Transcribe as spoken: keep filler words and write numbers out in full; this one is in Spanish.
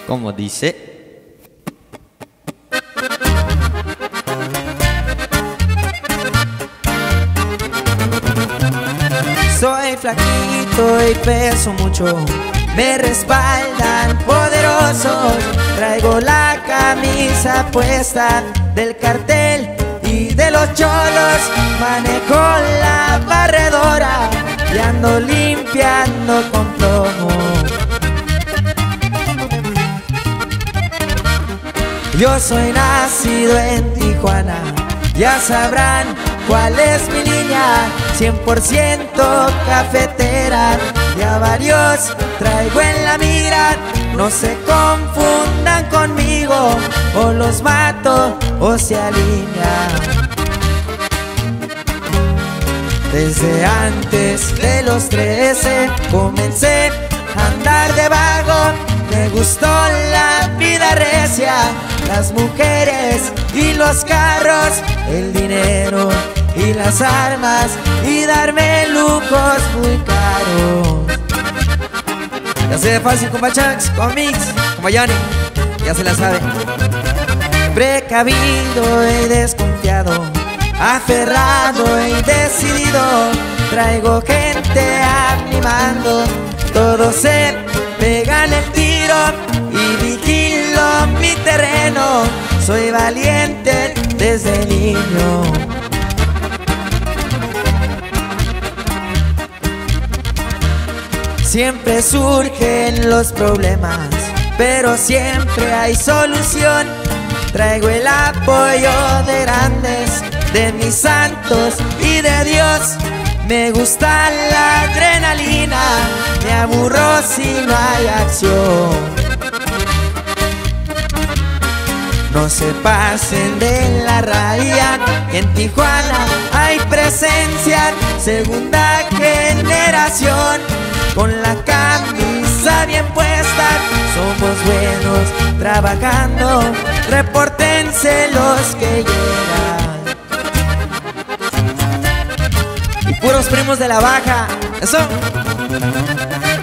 Como dice. Soy flaquito y peso mucho, me respaldan poderosos. Traigo la camisa puesta del cartel y de los cholos. Manejo la barredora y ando limpiando con plomo. Yo soy nacido en Tijuana, ya sabrán cuál es mi línea. Cien por ciento cafetera, ya varios traigo en la mira. No se confundan conmigo, o los mato o se alinean. Desde antes de los trece comencé a andar de vago. Me gustó la vida recia, las mujeres y los carros, el dinero y las armas, y darme lujos muy caros. Ya se ve fácil, compa Chanks, con Mix, compa Yanni, ya se la sabe. Precavido y desconfiado, aferrado y decidido, traigo gente a mi mando. Todos se pegan el tiro y vigilo mi terreno. Soy valiente desde niño. Siempre surgen los problemas, pero siempre hay solución. Traigo el apoyo de grandes, de mis santos y de Dios. Me gusta la adrenalina, me aburro si no hay acción. No se pasen de la raya, en Tijuana hay presencia. Segunda generación, con la camisa bien puesta. Somos buenos trabajando, repórtense los que llegan. Y puros primos de la baja, eso.